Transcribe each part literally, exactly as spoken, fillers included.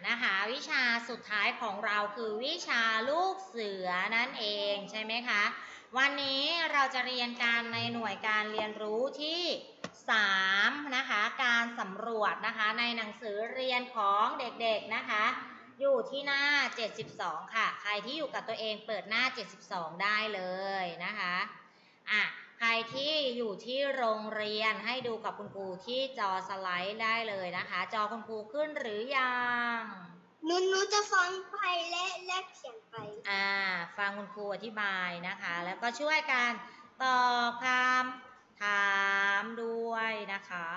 นะคะวิชาสุดท้ายของเราคือวิชาลูกเสือนั่นเองใช่ไหมคะวันนี้เราจะเรียนการในหน่วยการเรียนรู้ที่สามนะคะการสำรวจนะคะในหนังสือเรียนของเด็กๆนะคะอยู่ที่หน้าเจ็ดสิบสองค่ะใครที่อยู่กับตัวเองเปิดหน้าเจ็ดสิบสองได้เลยนะคะอ่ะใครที่อยู่ที่โรงเรียนให้ดูกับคุณครูที่จอสไลด์ได้เลยนะคะจอคุณครูขึ้นหรือยังหนูหนูจะฟังไปและและเขียนไปอ่าฟังคุณครูอธิบายนะคะแล้วก็ช่วยกันตอบคำถามด้วยนะคะ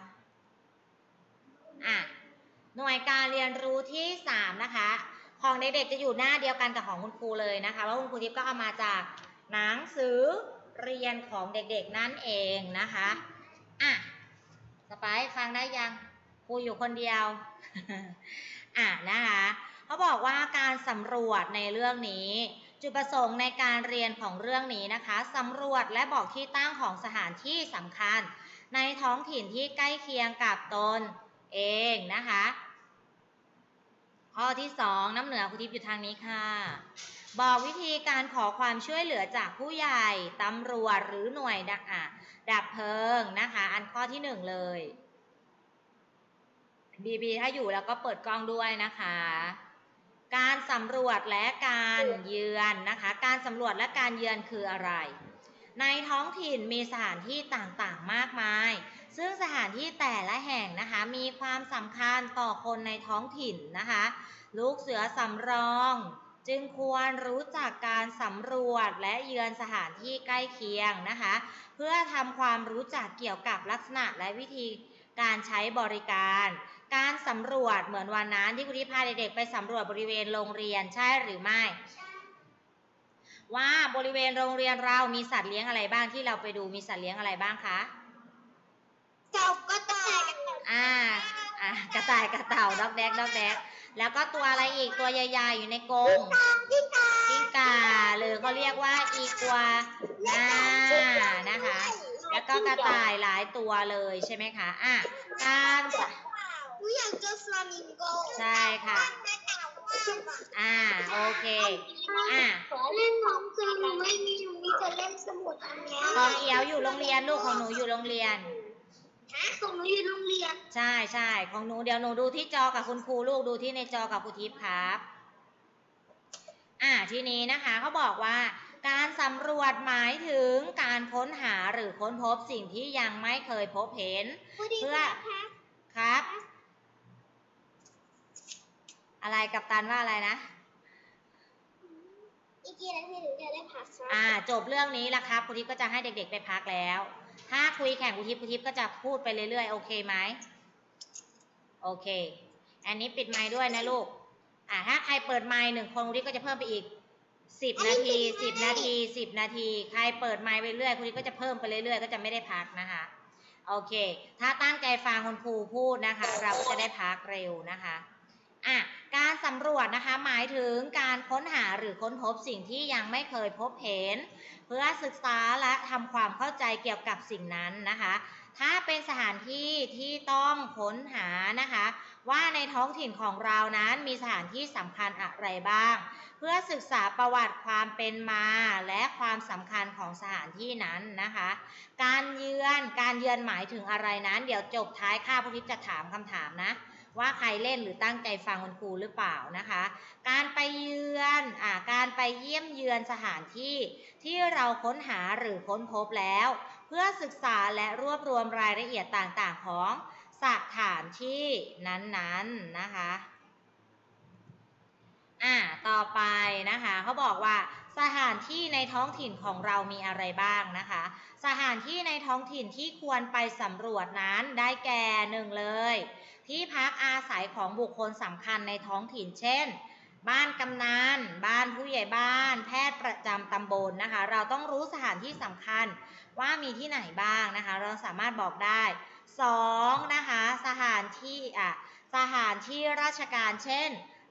อ่ะหน่วยการเรียนรู้ที่สามนะคะของเด็กๆจะอยู่หน้าเดียวกันกับของคุณครูเลยนะคะว่าคุณครูทิพย์ก็เอามาจากหนังสือเรียนของเด็กๆนั่นเองนะคะอ่ะสไปร์ฟังได้ยังครูอยู่คนเดียวอ่ะนะคะเขาบอกว่าการสำรวจในเรื่องนี้จุดประสงค์ในการเรียนของเรื่องนี้นะคะสำรวจและบอกที่ตั้งของสถานที่สำคัญในท้องถิ่นที่ใกล้เคียงกับตนเองนะคะข้อที่สองน้ำเหนือครูทิพย์อยู่ทางนี้ค่ะบอกวิธีการขอความช่วยเหลือจากผู้ใหญ่ตำรวจหรือหน่วยดับอ่ะดับเพลิงนะคะอันข้อที่หนึ่งเลยบีบีถ้าอยู่แล้วก็เปิดกล้องด้วยนะคะการสำรวจและการเยือนนะคะการสำรวจและการเยือนคืออะไรในท้องถิ่นมีสถานที่ต่างๆมากมายซึ่งสถานที่แต่ละแห่งนะคะมีความสำคัญต่อคนในท้องถิ่นนะคะลูกเสือสำรองจึงควรรู้จักการสำรวจและเยือนสถานที่ใกล้เคียงนะคะเพื่อทำความรู้จักเกี่ยวกับลักษณะและวิธีการใช้บริการการสำรวจเหมือนวันนั้นที่คุณทิพย์พาเด็กๆไปสำรวจบริเวณโรงเรียนใช่หรือไม่ว่าบริเวณโรงเรียนเรามีสัตว์เลี้ยงอะไรบ้างที่เราไปดูมีสัตว์เลี้ยงอะไรบ้างคะเจ้ากระต่ายอ่าอ่ากระต่ายกระเต่าดอกแดกดอกแดกแล้วก็ตัวอะไรอีกตัวใหญ่ๆอยู่ในกรงกิ้งก่ากิ้งก่าหรือเขาเรียกว่าอีกัวน่านะคะแล้วก็กระต่ายหลายตัวเลยใช่ไหมคะอ่ะการหนูอยากเจอฟลามิงโกใช่ค่ะอ่าโอเคอ่ะขอเล่นน้องเจอหนูไม่มีหนูมีแต่เล่นสมุดอันเนี้ยของเอียวอยู่โรงเรียนลูกของหนูอยู่โรงเรียนของหนูอยู่โรงเรียนใช่ใช่ของหนูเดี๋ยวหนูดูที่จอกับคุณครูลูกดูที่ในจอกับครูทิพย์ครับอ่าทีนี้นะคะเขาบอกว่าการสำรวจหมายถึงการค้นหาหรือค้นพบสิ่งที่ยังไม่เคยพบเห็นเพื่อครับอะไรกับตันว่าอะไรนะอีกกี่นาทีถึงจะได้พักอ่าจบเรื่องนี้แล้วครับครูทิพย์ก็จะให้เด็กๆไปพักแล้วถ้าคุยแข่งครูทิพย์ครูทิพย์ก็จะพูดไปเรื่อยๆโอเคไหมโอเคอันนี้ปิดไมค์ด้วยนะลูกอ่าถ้าใครเปิดไมค์หนึ่งคนครูทิพย์ก็จะเพิ่มไปอีกสิบนาทีสิบนาทีสิบนาทีใครเปิดไมค์ไปเรื่อยครูทิพย์ก็จะเพิ่มไปเรื่อยๆก็จะไม่ได้พักนะคะโอเคถ้าตั้งใจฟังคุณครูพูดนะคะเราก็จะได้พักเร็วนะคะอ่ะการสำรวจนะคะหมายถึงการค้นหาหรือค้นพบสิ่งที่ยังไม่เคยพบเห็นเพื่อศึกษาและทำความเข้าใจเกี่ยวกับสิ่งนั้นนะคะถ้าเป็นสถานที่ที่ต้องค้นหานะคะว่าในท้องถิ่นของเรานั้นมีสถานที่สำคัญอะไรบ้างเพื่อศึกษาประวัติความเป็นมาและความสำคัญของสถานที่นั้นนะคะการเยือนการเยือนหมายถึงอะไรนั้นเดี๋ยวจบท้ายข้าพุทธิจะถามคำถามนะว่าใครเล่นหรือตั้งใจฟังคุณครูหรือเปล่านะคะการไปเยือนอ่าการไปเยี่ยมเยือนสถานที่ที่เราค้นหาหรือค้นพบแล้วเพื่อศึกษาและรวบรวมรายละเอียดต่างๆของสถานที่นั้นๆนะคะอ่าต่อไปนะคะเขาบอกว่าสถานที่ในท้องถิ่นของเรามีอะไรบ้างนะคะสถานที่ในท้องถิ่นที่ควรไปสำรวจนั้นได้แก่หนึ่งเลยที่พักอาศัยของบุคคลสำคัญในท้องถิ่นเช่นบ้านกำนันบ้านผู้ใหญ่บ้านแพทย์ประจำตำบลนะคะเราต้องรู้สถานที่สำคัญว่ามีที่ไหนบ้างนะคะเราสามารถบอกได้สองนะคะสถานที่อ่ะสถานที่ราชการเช่น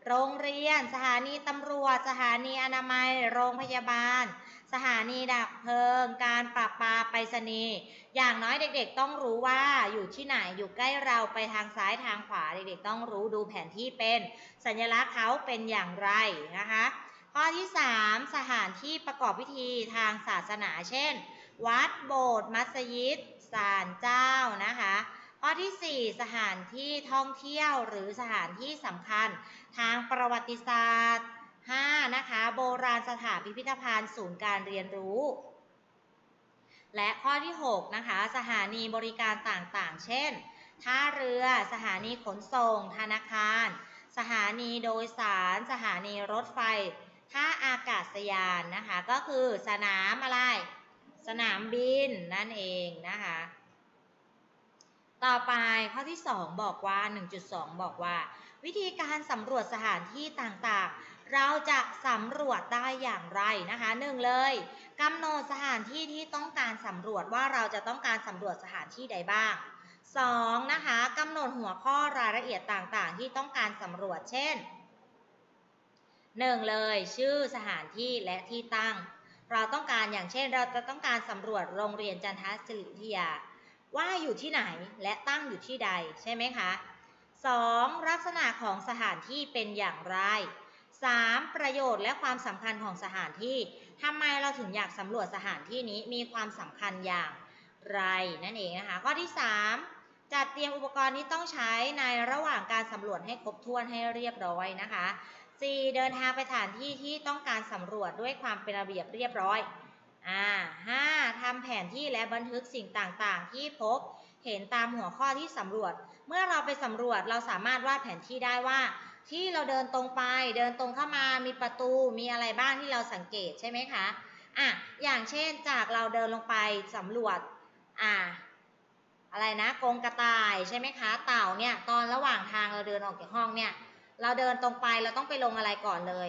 โรงเรียนสถานีตำรวจสถานีอนามัยโรงพยาบาลสถานีดับเพลิงการปราปาไปรษณีย์อย่างน้อยเด็กๆต้องรู้ว่าอยู่ที่ไหนอยู่ใกล้เราไปทางซ้ายทางขวาเด็กๆต้องรู้ดูแผนที่เป็นสัญลักษณ์เขาเป็นอย่างไรนะคะข้อที่สามสถานที่ประกอบพิธีทางศาสนาเช่นวัดโบสถ์มัสยิดศาลเจ้านะคะข้อที่สี่สถานที่ท่องเที่ยวหรือสถานที่สำคัญทางประวัติศาสตร์ห้านะคะโบราณสถานพิพิธภัณฑ์ศูนย์การเรียนรู้และข้อที่หกนะคะสถานีบริการต่างๆเช่นท่าเรือสถานีขนส่งธนาคารสถานีโดยสารสถานีรถไฟท่าอากาศยานนะคะก็คือสนามอะไรสนามบินนั่นเองนะคะต่อไปข้อที่สองบอกว่า หนึ่งจุดสอง บอกว่าวิธีการสำรวจสถานที่ต่างๆเราจะสำรวจได้อย่างไรนะคะหนึ่งเลยกำหนดสถานที่ที่ต้องการสำรวจว่าเราจะต้องการสำรวจสถานที่ใดบ้างสองนะคะกำหนดหัวข้อรายละเอียดต่างๆที่ต้องการสำรวจเช่นหนึ่งเลยชื่อสถานที่และที่ตั้งเราต้องการอย่างเช่นเราจะต้องการสำรวจโรงเรียนจันทศิริวิทยาว่าอยู่ที่ไหนและตั้งอยู่ที่ใดใช่ไหมคะสองลักษณะของสถานที่เป็นอย่างไรสามประโยชน์และความสำคัญของสถานที่ทำไมเราถึงอยากสำรวจสถานที่นี้มีความสำคัญอย่างไรนั่นเองนะคะข้อที่สามจัดเตรียมอุปกรณ์ที่ต้องใช้ในระหว่างการสำรวจให้ครบถ้วนให้เรียบร้อยนะคะสี่เดินทางไปสถานที่ที่ต้องการสำรวจด้วยความเป็นระเบียบเรียบร้อยอ่าห้าทำแผนที่และบันทึกสิ่งต่างๆที่พบเห็นตามหัวข้อที่สำรวจเมื่อเราไปสำรวจเราสามารถวาดแผนที่ได้ว่าที่เราเดินตรงไปเดินตรงเข้ามามีประตูมีอะไรบ้างที่เราสังเกตใช่ไหมคะอ่ะอย่างเช่นจากเราเดินลงไปสำรวจอ่าอะไรนะกรงกระต่ายใช่ไหมคะเต่าเนี่ยตอนระหว่างทางเราเดินออกจากห้องเนี่ยเราเดินตรงไปเราต้องไปลงอะไรก่อนเลย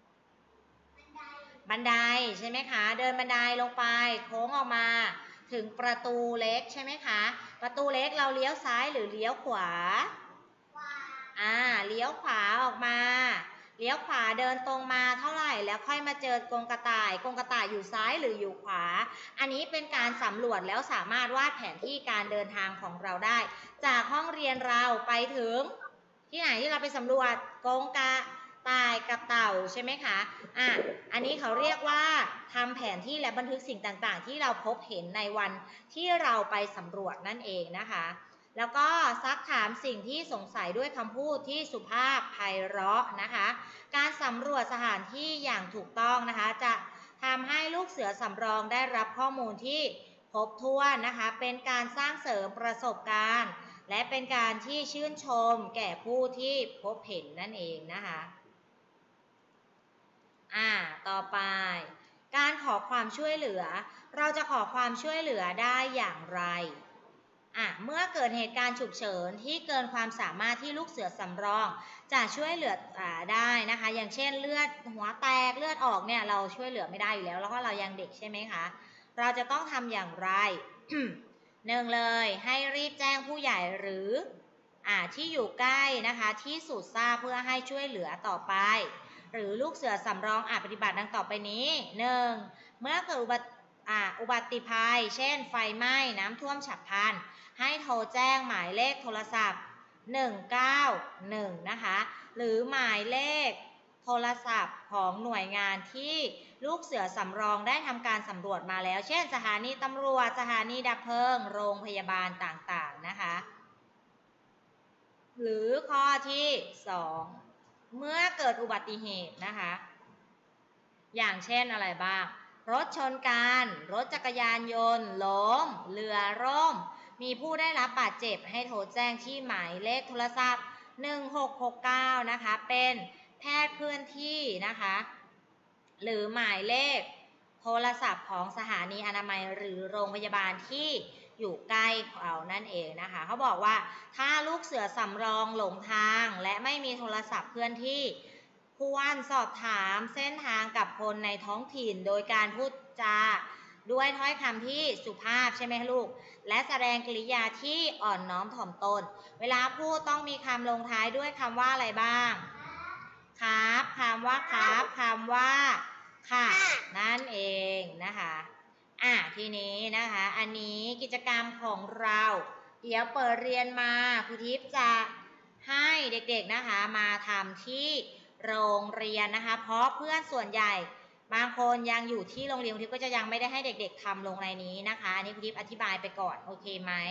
บันไดใช่ไหมคะเดินบันไดลงไปโค้งออกมาถึงประตูเล็กใช่ไหมคะประตูเล็กเราเลี้ยวซ้ายหรือเลี้ยวขวาอ่าเลี้ยวขวาออกมาเลี้ยวขวาเดินตรงมาเท่าไหร่แล้วค่อยมาเจอกรงกระต่ายกรงกระต่ายอยู่ซ้ายหรืออยู่ขวาอันนี้เป็นการสำรวจแล้วสามารถวาดแผนที่การเดินทางของเราได้จากห้องเรียนเราไปถึงที่ไหนที่เราไปสำรวจกรงกระต่ายกับเต่าใช่ไหมคะอ่ะอันนี้เขาเรียกว่าทำแผนที่และบันทึกสิ่งต่างๆที่เราพบเห็นในวันที่เราไปสำรวจนั่นเองนะคะแล้วก็ซักถามสิ่งที่สงสัยด้วยคำพูดที่สุภาพไพเราะนะคะการสำรวจสถานที่อย่างถูกต้องนะคะจะทำให้ลูกเสือสำรองได้รับข้อมูลที่ครบถ้วนนะคะเป็นการสร้างเสริมประสบการณ์และเป็นการที่ชื่นชมแก่ผู้ที่พบเห็นนั่นเองนะคะอ่าต่อไปการขอความช่วยเหลือเราจะขอความช่วยเหลือได้อย่างไรอ่ะเมื่อเกิดเหตุการณ์ฉุกเฉินที่เกินความสามารถที่ลูกเสือสำรองจะช่วยเหลืออ่าได้นะคะอย่างเช่นเลือดหัวแตกเลือดออกเนี่ยเราช่วยเหลือไม่ได้อยู่แล้วแล้วก็เรายังเด็กใช่ไหมคะเราจะต้องทำอย่างไร หนึ่งเลยให้รีบแจ้งผู้ใหญ่หรืออ่าที่อยู่ใกล้นะคะที่สูตรทราบเพื่อให้ช่วยเหลือต่อไปหรือลูกเสือสำรองอาจปฏิบัติดังต่อไปนี้หนึ่งเมื่อเกิดอุบัติอ่าอุบัติภัยเช่นไฟไหม้น้ำท่วมฉับพลันให้โทรแจ้งหมายเลขโทรศัพท์หนึ่งเก้าหนึ่งนะคะหรือหมายเลขโทรศัพท์ของหน่วยงานที่ลูกเสือสำรองได้ทำการสำรวจมาแล้วเช่นสถานีตำรวจสถานีดับเพลิงโรงพยาบาลต่างๆนะคะหรือข้อที่สองเมื่อเกิดอุบัติเหตุนะคะอย่างเช่นอะไรบ้างรถชนกันรถจักรยานยนต์ล้มเรือร่มมีผู้ได้รับบาดเจ็บให้โทรแจ้งที่หมายเลขโทรศัพท์หนึ่งหกหกเก้านะคะเป็นแพทย์เคลื่อนที่นะคะหรือหมายเลขโทรศัพท์ของสถานีอนามัยหรือโรงพยาบาลที่อยู่ใกล้เขานั่นเองนะคะเขาบอกว่าถ้าลูกเสือสำรองหลงทางและไม่มีโทรศัพท์เคลื่อนที่ควรสอบถามเส้นทางกับคนในท้องถิ่นโดยการพูดจาด้วยถ้อยคำที่สุภาพใช่ไหมลูกและแสดงกริยาที่อ่อนน้อมถ่อมตนเวลาพูดต้องมีคำลงท้ายด้วยคำว่าอะไรบ้างครับคำว่าครับคำว่าค่ะนั่นเองนะคะอ่ะทีนี้นะคะอันนี้กิจกรรมของเราเดี๋ยวเปิดเรียนมาครูทิพย์จะให้เด็กๆนะคะมาทำที่โรงเรียนนะคะเพราะเพื่อนส่วนใหญ่บางคนยังอยู่ที่โรงเรียนครูทิพย์ก็จะยังไม่ได้ให้เด็กๆทำลงในนี้นะคะอันนี้ครูทิพย์อธิบายไปก่อนโอเคไหม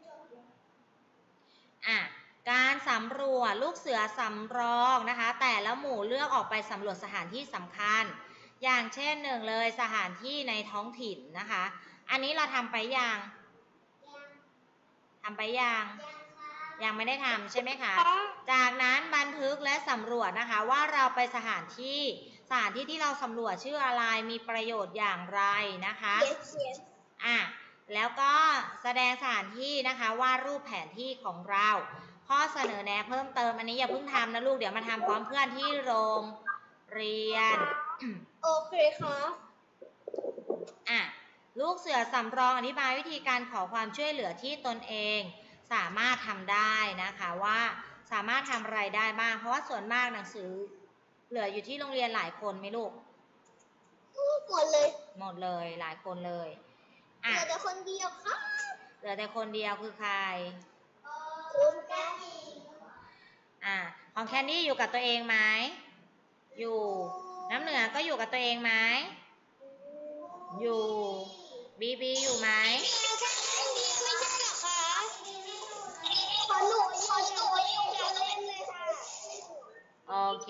อ่ะการสำรวจลูกเสือสำรองนะคะแต่ละหมู่เลือกออกไปสำรวจสถานที่สำคัญอย่างเช่นหนึ่งเลยสถานที่ในท้องถิ่นนะคะอันนี้เราทำไปยังทำไปยังยังไม่ได้ทำใช่ไหมคะจากนั้นบันทึกและสำรวจนะคะว่าเราไปสถานที่สถานที่ที่เราสำรวจชื่ออะไรมีประโยชน์อย่างไรนะคะอ่ะแล้วก็แสดงสถานที่นะคะวาดรูปแผนที่ของเราข้อเสนอแนะเพิ่มเติมอันนี้อย่าเพิ่งทำนะลูกเดี๋ยวมาทำพร้อมเพื่อนที่โรงเรียนโอเคครับอ่ะลูกเสือสำรองอธิบายวิธีการขอความช่วยเหลือที่ตนเองสามารถทำได้นะคะว่าสามารถทำอะไรได้บ้างเพราะว่าส่วนมากหนังสือเหลืออยู่ที่โรงเรียนหลายคนไหมลูกหมดเลยหมดเลยหลายคนเลยเหลือแต่คนเดียวครับเหลือแต่คนเดียวคือใครคุณแม่อ่ะของแคนดี้อยู่กับตัวเองไหมอยู่น้ำเหนือก็อยู่กับตัวเองไหมอยู่บีบีอยู่ไหมไม่ใช่หรอคะขอหนูขอหนูอยู่กับเล่นเลยค่ะโอเค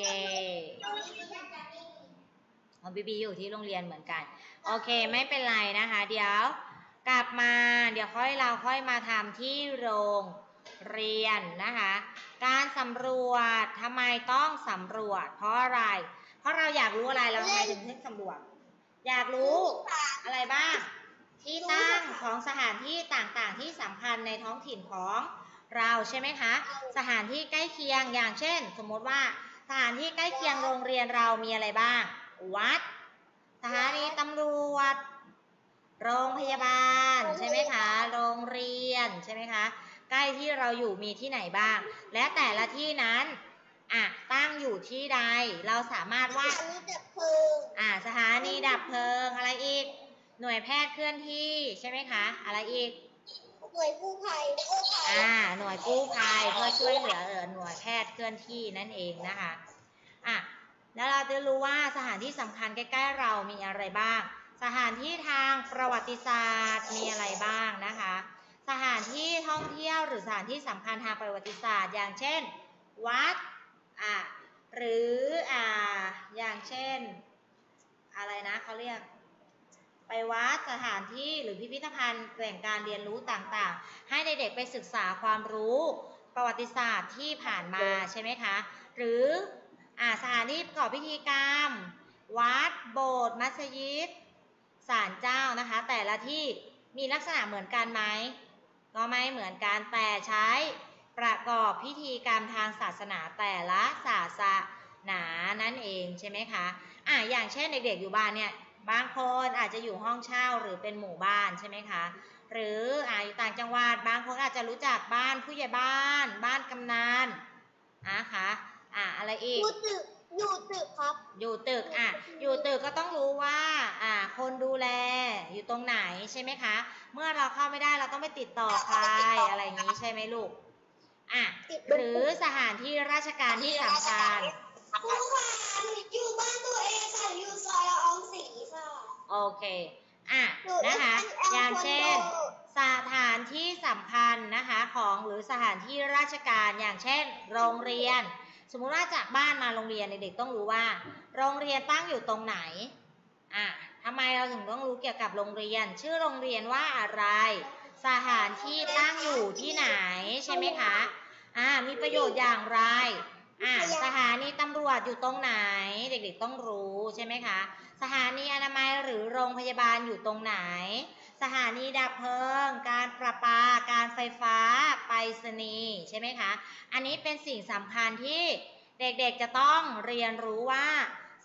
ของบีบีอยู่ที่โรงเรียนเหมือนกันโอเคไม่เป็นไรนะคะเดี๋ยวกลับมาเดี๋ยวค่อยเราค่อยมาทำที่โรงเรียนนะคะการสำรวจทำไมต้องสำรวจเพราะอะไรเพราะเราอยากรู้อะไรเราทำไมถึงต้องสำรวจอยากรู้อะไรบ้างที่ตั้งของสถานที่ต่างๆที่สำคัญในท้องถิ่นของเราใช่ไหมคะสถานที่ใกล้เคียงอย่างเช่นสมมติว่าสถานที่ใกล้เคียงโรงเรียนเรามีอะไรบ้างวัดสถานีตำรวจโรงพยาบาลใช่ไหมคะโรงเรียนใช่ไหมคะใกล้ที่เราอยู่มีที่ไหนบ้างและแต่ละที่นั้นอ่ะตั้งอยู่ที่ใดเราสามารถว่าอ่าสถานีดับเพลิงอะไรอีกหน่วยแพทย์เคลื่อนที่ใช่ไหมคะอะไรอีกหน่วยกู้ภัยอ่าหน่วยกู้ภัยเพื่อช่วยเหลือหน่วยแพทย์เคลื่อนที่นั่นเองนะคะอ่ะแล้วเราจะรู้ว่าสถานที่สำคัญใกล้ๆเรามีอะไรบ้างสถานที่ทางประวัติศาสตร์มีอะไรบ้างนะคะสถานที่ท่องเที่ยวหรือสถานที่สำคัญทางประวัติศาสตร์อย่างเช่นวัดอ่ะหรืออ่าอย่างเช่นอะไรนะเขาเรียกไปวัดสถานที่หรือพิพิธภัณฑ์แหล่งการเรียนรู้ต่างๆให้เด็กๆไปศึกษาความรู้ประวัติศาสตร์ที่ผ่านมาใช่ไหมคะหรืออ่าสถานที่ประกอบพิธีกรรมวัดโบสถ์มัสยิดศาลเจ้านะคะแต่ละที่มีลักษณะเหมือนกันไหมก็ไม่เหมือนกันแต่ใช้ประกอบพิธีกรรมทางศาสนาแต่ละศาสนานั่นเองใช่ไหมคะอ่าอย่างเช่นเด็กๆอยู่บ้านเนี่ยบางคนอาจจะอยู่ห้องเช่าหรือเป็นหมู่บ้านใช่ไหมคะหรืออ่าอยู่ต่างจังหวัดบางคนอาจจะรู้จักบ้านผู้ใหญ่บ้านบ้านกำนันนะคะอ่าอะไรอีกอยู่ตึกอยู่ตึกครับอยู่ตึกอ่ะอยู่ตึกก็ต้องรู้ว่าอ่าคนดูแลอยู่ตรงไหนใช่ไหมคะเมื่อเราเข้าไม่ได้เราต้องไปติดต่อใครอะไรอย่างนี้ใช่ไหมลูกอ่ะหรือสถานที่ราชการที่สำคัญครูค่ะอยู่บ้านตัวเองค่ะอยู่ซอยละอองศรีค่ะโอเคอ่ะนะคะอย่างเช่นสถานที่สำคัญนะคะของหรือสถานที่ราชการอย่างเช่นโรงเรียนสมมุติว่าจากบ้านมาโรงเรียนเด็กๆต้องรู้ว่าโรงเรียนตั้งอยู่ตรงไหนอ่ะทำไมเราถึงต้องรู้เกี่ยวกับโรงเรียนชื่อโรงเรียนว่าอะไรสถานที่ตั้งอยู่ที่ไหนใช่ไหมคะอ่ามีประโยชน์อย่างไรอ่าสถานีตำรวจอยู่ตรงไหนเด็กๆต้องรู้ใช่ไหมคะสถานีอนามัยหรือโรงพยาบาลอยู่ตรงไหนสถานีดับเพลิงการประปาการไฟฟ้าไปรษณีย์ใช่ไหมคะอันนี้เป็นสิ่งสำคัญที่เด็กๆจะต้องเรียนรู้ว่าส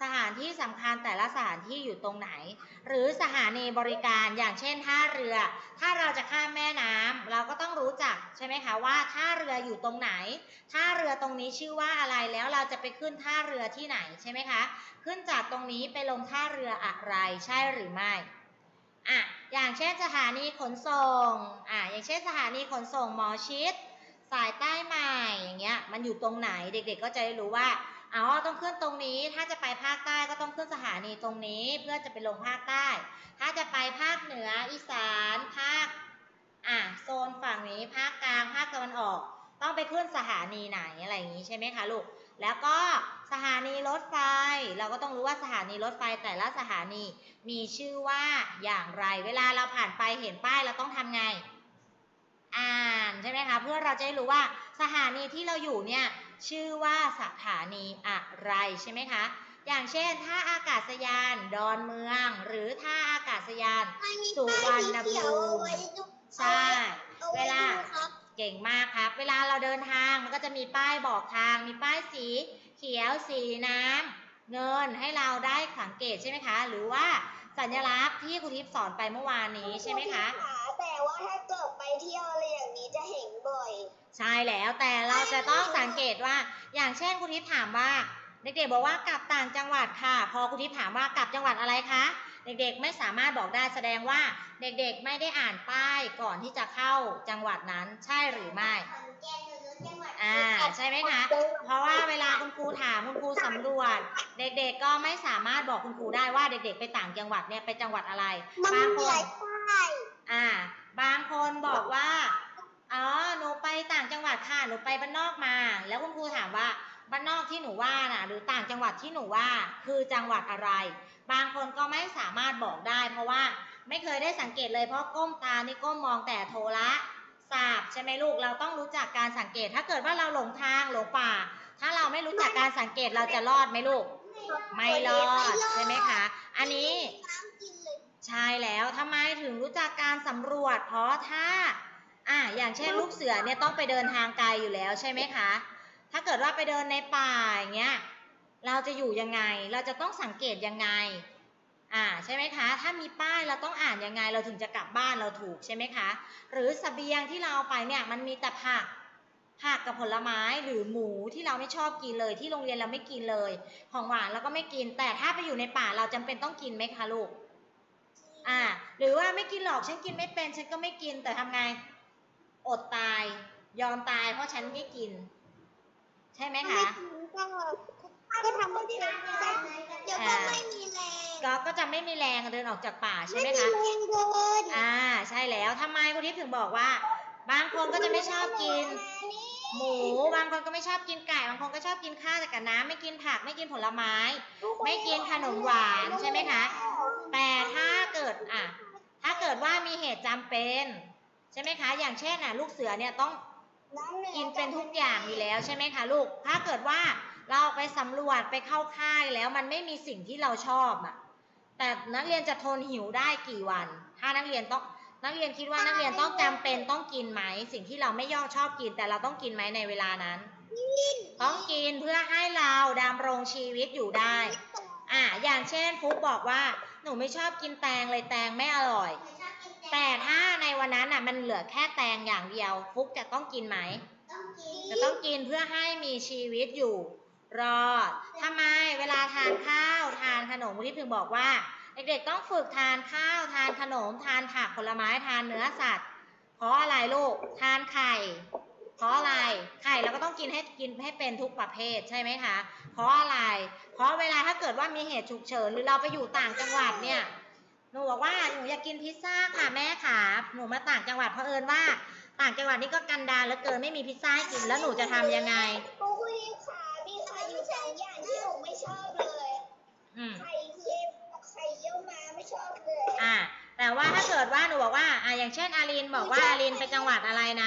สถานที่สำคัญแต่ละสถานที่อยู่ตรงไหน หรือสถานีบริการอย่างเช่นท่าเรือ ถ้าเราจะข้ามแม่น้ำเราก็ต้องรู้จักใช่ไหมคะว่าท่าเรืออยู่ตรงไหนท่าเรือตรงนี้ชื่อว่าอะไรแล้วเราจะไปขึ้นท่าเรือที่ไหนใช่ไหมคะขึ้นจากตรงนี้ไปลงท่าเรืออะไรใช่หรือไม่อ่ะอย่างเช่นสถานีขนส่งอ่ะอย่างเช่นสถานีขนส่งหมอชิดสายใต้ใหม่อย่างเงี้ยมันอยู่ตรงไหนเด็กๆก็จะได้รู้ว่าอ๋อต้องขึ้นตรงนี้ถ้าจะไปภาคใต้ก็ต้องขึ้นสถานีตรงนี้เพื่อจะไปลงภาคใต้ถ้าจะไปภาคเหนืออีสานภาคอ่ะโซนฝั่งนี้ภาคกลางภาคตะวันออกต้องไปขึ้นสถานีไหนอะไรอย่างนี้ใช่ไหมคะลูกแล้วก็สถานีรถไฟเราก็ต้องรู้ว่าสถานีรถไฟแต่ละสถานีมีชื่อว่าอย่างไรเวลาเราผ่านไปเห็นป้ายเราต้องทำไงอ่านใช่ไหมคะเพื่อเราจะได้รู้ว่าสถานีที่เราอยู่เนี่ยชื่อว่าสถานีอะไรใช่ไหมคะอย่างเช่นท่าอากาศยานดอนเมืองหรือท่าอากาศยานสุวรรณภูมิใช่เวลาเก่งมากครับเวลาเราเดินทางมันก็จะมีป้ายบอกทางมีป้ายสีเขียวสีน้ำเงินให้เราได้สังเกตใช่ไหมคะหรือว่าสัญลักษณ์ที่ครูทิพย์สอนไปเมื่อวานนี้ใช่ไหมคะแต่ว่าถ้าเกิดไปเที่ยวอะไรอย่างนี้จะเห็นบ่อยใช่แล้วแต่เราจะต้องสังเกตว่าอย่างเช่นครูทิพย์ถามว่าเด็กๆบอกว่ากลับต่างจังหวัดค่ะพอครูทิพย์ถามว่ากลับจังหวัดอะไรคะเด็กๆไม่สามารถบอกได้แสดงว่าเด็กๆไม่ได้อ่านป้ายก่อนที่จะเข้าจังหวัดนั้นใช่หรือไม่อ่าใช่ไหมคะเพราะว่าเวลาคุณครูถามคุณครูสำรวจเด็กๆก็ไม่สามารถบอกคุณครูได้ว่าเด็กๆไปต่างจังหวัดเนี่ยไปจังหวัดอะไรบางคนอ่าบางคนบอกว่าอ๋อหนูไปต่างจังหวัดค่ะหนูไปบ้านนอกมาแล้วคุณครูถามว่าบ้านนอกที่หนูว่าน่ะหรือต่างจังหวัดที่หนูว่าคือจังหวัดอะไรบางคนก็ไม่สามารถบอกได้เพราะว่าไม่เคยได้สังเกตเลยเพราะก้มตานี่ก้มมองแต่โทรศัพท์ใช่ไหมลูกเราต้องรู้จักการสังเกตถ้าเกิดว่าเราหลงทางหลงป่าถ้าเราไม่รู้จักการสังเกตเราจะรอดไหมลูกไม่รอดใช่ไหมคะอันนี้ใช่แล้วทำไมถึงรู้จักการสำรวจเพราะถ้าอ่ะอย่างเช่นลูกเสือเนี่ยต้องไปเดินทางไกลอยู่แล้วใช่ไหมคะถ้าเกิดว่าไปเดินในป่าอย่างเงี้ยเราจะอยู่ยังไงเราจะต้องสังเกตยังไงอ่าใช่ไหมคะถ้ามีป้ายเราต้องอ่านยังไงเราถึงจะกลับบ้านเราถูกใช่ไหมคะหรือเสบียงที่เราเอาไปเนี่ยมันมีแต่ผักผักกับผลไม้หรือหมูที่เราไม่ชอบกินเลยที่โรงเรียนเราไม่กินเลยของหวานเราก็ไม่กินแต่ถ้าไปอยู่ในป่าเราจำเป็นต้องกินไหมคะลูกอ่าหรือว่าไม่กินหรอกฉันกินไม่เป็นฉันก็ไม่กินแต่ทำไงอดตายยอมตายเพราะฉันไม่กินใช่ไหมคะก็ทำไม่ได้เดี๋ยวก็ไม่มีแรงก็ก็จะไม่มีแรงเดินออกจากป่าใช่ไหมคะไม่มีแรงเดินอ่าใช่แล้วทำไมคุณทิพย์ถึงบอกว่าบางคนก็จะไม่ชอบกินหมูบางคนก็ไม่ชอบกินไก่บางคนก็ชอบกินข้าวแต่กับน้ำไม่กินผักไม่กินผลไม้ไม่กินขนมหวานใช่ไหมคะแต่ถ้าเกิดอ่ะถ้าเกิดว่ามีเหตุจำเป็นใช่ไหมคะอย่างเช่นอ่ะลูกเสือเนี่ยต้องกินเป็นทุกอย่างอยู่แล้วใช่ไหมคะลูกถ้าเกิดว่าเราไปสำรวจไปเข้าค่ายแล้วมันไม่มีสิ่งที่เราชอบอ่ะแต่นักเรียนจะทนหิวได้กี่วันถ้านักเรียนต้องนักเรียนคิดว่านักเรียนต้องจำเป็นต้องกินไหมสิ่งที่เราไม่ย่อชอบกินแต่เราต้องกินไหมในเวลานั้นต้องกินเพื่อให้เราดำรงชีวิตอยู่ได้อ่ะอย่างเช่นฟุกบอกว่าหนูไม่ชอบกินแตงเลยแตงไม่อร่อยแต่ถ้าในวันนั้นอ่ะมันเหลือแค่แตงอย่างเดียวฟุกจะต้องกินไหมจะต้องกินเพื่อให้มีชีวิตอยู่รอดทำไมเวลาทานข้าวทานขนมที่ถึงบอกว่าเด็กๆต้องฝึกทานข้าวทานขนมทานผักผลไม้ทานเนื้อสัตว์เพราะอะไรลูกทานไข่เพราะอะไรไข่เราก็ต้องกินให้กินให้เป็นทุกประเภทใช่ไหมคะเพราะอะไรเพราะเวลาถ้าเกิดว่ามีเหตุฉุกเฉินหรือเราไปอยู่ต่างจังหวัดเนี่ยหนูบอกว่าหนูอยากกินพิซซ่าค่ะแม่ค่ะหนูมาต่างจังหวัดเพราะเอิญว่าต่างจังหวัดนี่ก็กันดารเหลือเกินไม่มีพิซซ่ากินแล้วหนูจะทำยังไงครูคุยค่ะมีไข่อยู่สองอย่างที่หนูไม่ชอบเลยไข่เค็มกับไข่เยี่ยวม้าไม่ชอบเลยอ่าแต่ว่าถ้าเกิดว่าหนูบอกว่าอ่าอย่างเช่นอารินบอกว่าอารินไปจังหวัดอะไรนะ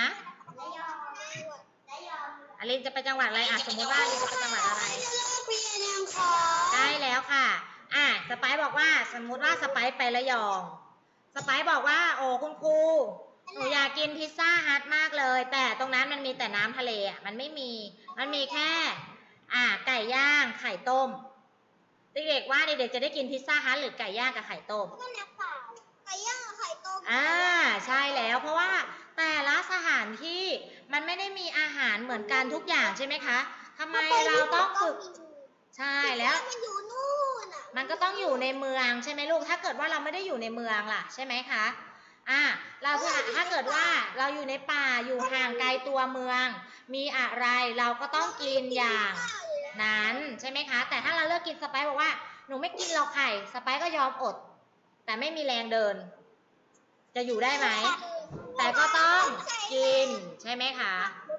อารินจะไปจังหวัดอะไรอ่ะสมมติว่าอารินจะไปจังหวัดอะไรได้แล้วค่ะอ่ะสไปซ์บอกว่าสมมุติว่าสไปซ์ไประยองสไปซ์บอกว่าโอ้คุณครูหนูอยากกินพิซซ่าฮัทมากเลยแต่ตรงนั้นมันมีแต่น้ำทะเลอ่ะมันไม่มีมันมีแค่อ่าไก่ย่างไข่ต้มเด็กๆว่าเด็กๆจะได้กินพิซซ่าฮัทหรือไก่ย่างกับไข่ต้มก็นักเปล่าไก่ย่างกับไข่ต้มอ่าใช่แล้วเพราะว่าแต่ละสถานที่มันไม่ได้มีอาหารเหมือนกันทุกอย่างใช่ไหมคะทำไมเราต้องฝึกใช่แล้วมันอยู่นู่นอ่ะมันก็ต้องอยู่ในเมืองใช่ไหมลูกถ้าเกิดว่าเราไม่ได้อยู่ในเมืองล่ะใช่ไหมคะอ่าเราถ้าเกิดว่าเราอยู่ในป่าอยู่ห่างไกลตัวเมือง มีอะไรเราก็ต้องกินอย่างนั้นใช่ไหมคะแต่ถ้าเราเลือกกินสไปซ์บอกว่าหนูไม่กินหรอกไข่สไปซ์ก็ยอมอด แต่ไม่มีแรงเดิน จะอยู่ได้ไหมแต่ก็ต้องกินใช่ไหมคะ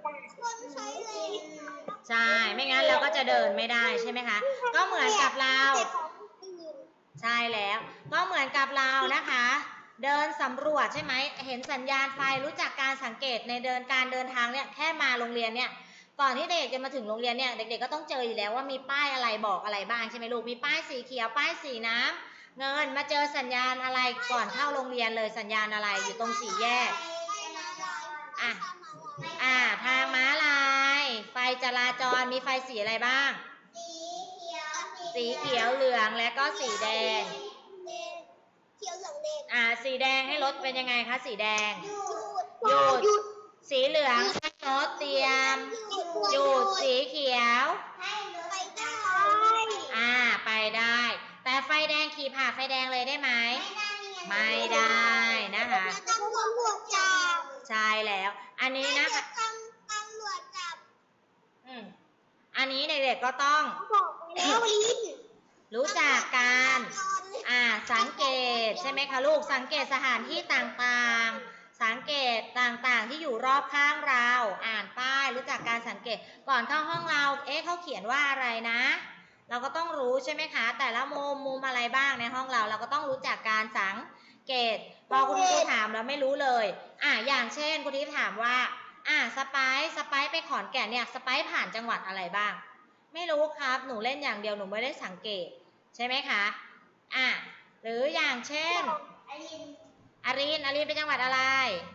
ใช่ไม่งั้นเราก็จะเดินไม่ได้ใช่ไหมคะก็เหมือนกับเราใช่แล้วก็เหมือนกับเรานะคะ เดินสำรวจใช่ไหมเห็นสัญญาณไฟรู้จักการสังเกตในเดินการเดินทางเนี่ยแค่มาโรงเรียนเนี่ยก่อนที่เด็กจะมาถึงโรงเรียนเนี่ยเด็กๆก็ต้องเจออยู่แล้วว่ามีป้ายอะไรบอกอะไรบ้างใช่ไหมลูกมีป้ายสีเขียวป้ายสีน้ำเงินมาเจอสัญญาณอะไรก่อนเข้าโรงเรียนเลยสัญญาณอะไรอยู่ตรงสี่แยกอ่ะอ่าทางม้าลายไฟจราจรมีไฟสีอะไรบ้างสีเขียวเหลืองและก็สีแดงเขียวเหลืองแดงอ่าสีแดงให้รถเป็นยังไงคะสีแดงหยุดหยุดสีเหลืองให้รถเตรียมหยุดสีเขียวไปได้อ่าไปได้ แต่ไฟแดงขี่ผ่าไฟแดงเลยได้ไหมไม่ได้นะคะตำรวจจับใช่แล้ว อันนี้นะคะตำตำรวจจับอืมอันนี้เด็กๆก็ต้องบอกไปแล้วลิ้นรู้จักการอ่าสังเกตใช่ไหมคะลูกสังเกตสถานที่ต่างๆ สังเกตต่างๆที่อยู่รอบข้างเราอ่านป้ายรู้จักการสังเกตก่อนเข้าห้องเราเอ๊ะเขาเขียนว่าอะไรนะ เราก็ต้องรู้ใช่ไหมคะแต่ละมุมมุมอะไรบ้างในห้องเราเราก็ต้องรู้จักการสังเกตพอคุณครูถามเราไม่รู้เลยอ่าอย่างเช่นคุณทิพย์ถามว่าอ่าสไปซ์สไปซ์ไปขอนแก่นเนี่ยสไปซ์ผ่านจังหวัดอะไรบ้างไม่รู้ครับหนูเล่นอย่างเดียวหนูไม่ได้สังเกตใช่ไหมคะอ่ะหรืออย่างเช่นอารินอารินเป็นจังหวัดอะไร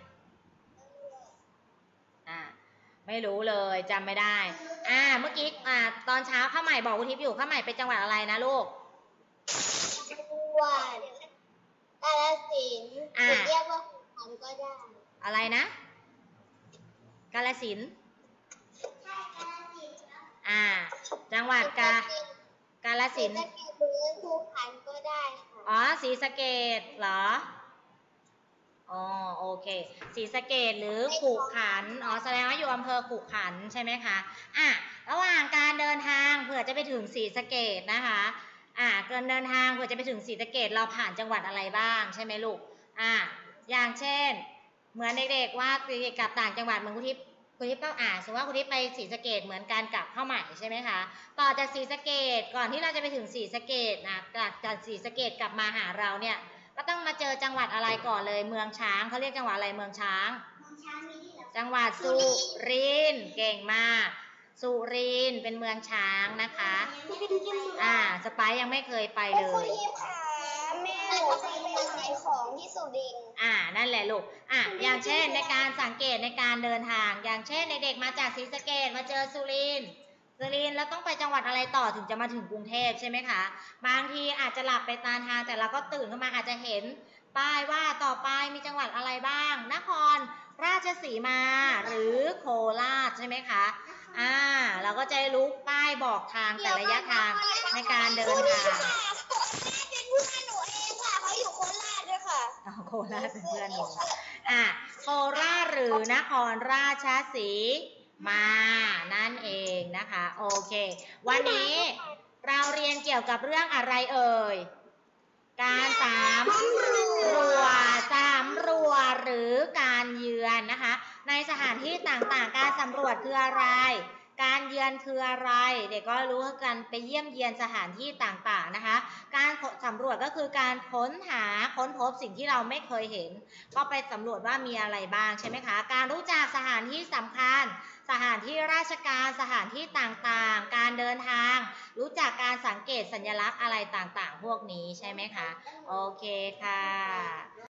อ่าไม่รู้เลยจำไม่ได้อ่าเมื่อกี้อ่าตอนเช้าข้าวใหม่บอกคุณทิพย์อยู่ข้าวใหม่เป็นจังหวัดอะไรนะลูกจังหวัดกาฬสินธุ์เรียกว่าขุนก็ได้อะไรนะกาฬสินธุ์อ่าจังหวัดกา กาฬสินธุ์ศรีสะเกษหรือภูขันก็ได้ค่ะอ๋อศรีสะเกษเหรออ๋อโอเคศรีสะเกษหรือขุขันธ์อ๋อแสดงว่าอยู่อำเภอขุขันธ์ใช่ไหมคะอ่ะระหว่างการเดินทางเผื่อจะไปถึงศรีสะเกษนะคะอ่ะการเดินทางเผื่อจะไปถึงศรีสะเกษเราผ่านจังหวัดอะไรบ้างใช่ไหมลูกอ่ะอย่างเช่นเหมือนเด็กๆว่าไปกลับต่างจังหวัดเหมือนคุณทิพย์คุณทิพย์ก็อ่านสมมติว่าคุณทิพย์ไปศรีสะเกษเหมือนการกลับเข้าใหม่ใช่ไหมคะต่อจากศรีสะเกษก่อนที่เราจะไปถึงศรีสะเกษนะจากจากศรีสะเกษกลับมาหาเราเนี่ยก็ต้องมาเจอจังหวัดอะไรก่อนเลยเมืองช้างเขาเรียกจังหวัดอะไรเมืองช้างจังหวัดสุรินทร์เก่งมากสุรินทร์เป็นเมืองช้างนะคะอ่าสไปซ์ยังไม่เคยไปเลคุณยทิพย์ค่ะแม่หนูเคยไปขายของที่สุรินทร์อ่านั่นแหละลูกอ่ะอย่างเช่นในการสังเกตในการเดินทาง อย่างเช่นเด็กๆมาจากศรีสะเกษมาเจอสุรินทร์สุรินทร์แล้วต้องไปจังหวัดอะไรต่อถึงจะมาถึงกรุงเทพใช่ไหมคะบางทีอาจจะหลับไปตามทางแต่เราก็ตื่นขึ้นมาอาจจะเห็นป้ายว่าต่อไปมีจังหวัดอะไรบ้าง นครราชสีมาหรือโคราชใช่ไหมคะอ่าเราก็จะรู้ป้ายบอกทางแต่ระยะทางในการเดินทางแม่เป็นเพื่อนหนูเองค่ะเขาอยู่โคราชด้วยค่ะอ๋อโคราชเป็นเพื่อนหนูอ่ะโคราชหรือนครราชสีมานั่นเองนะคะโอเควันนี้เราเรียนเกี่ยวกับเรื่องอะไรเอ่ยการสำรวจสำรวจหรือการเยือนนะคะในสถานที่ต่างๆการสำรวจคืออะไรการเยือนคืออะไรเด็กก็รู้กันไปเยี่ยมเยียนสถานที่ต่างๆนะคะการสำรวจก็คือการค้นหาค้นพบสิ่งที่เราไม่เคยเห็นก็ไปสำรวจว่ามีอะไรบ้างใช่ไหมคะการรู้จักสถานที่สำคัญสถานที่ราชการสถานที่ต่างๆการเดินทางรู้จักการสังเกตสัญลักษณ์อะไรต่างๆพวกนี้ใช่ไหมคะโอเคค่ะ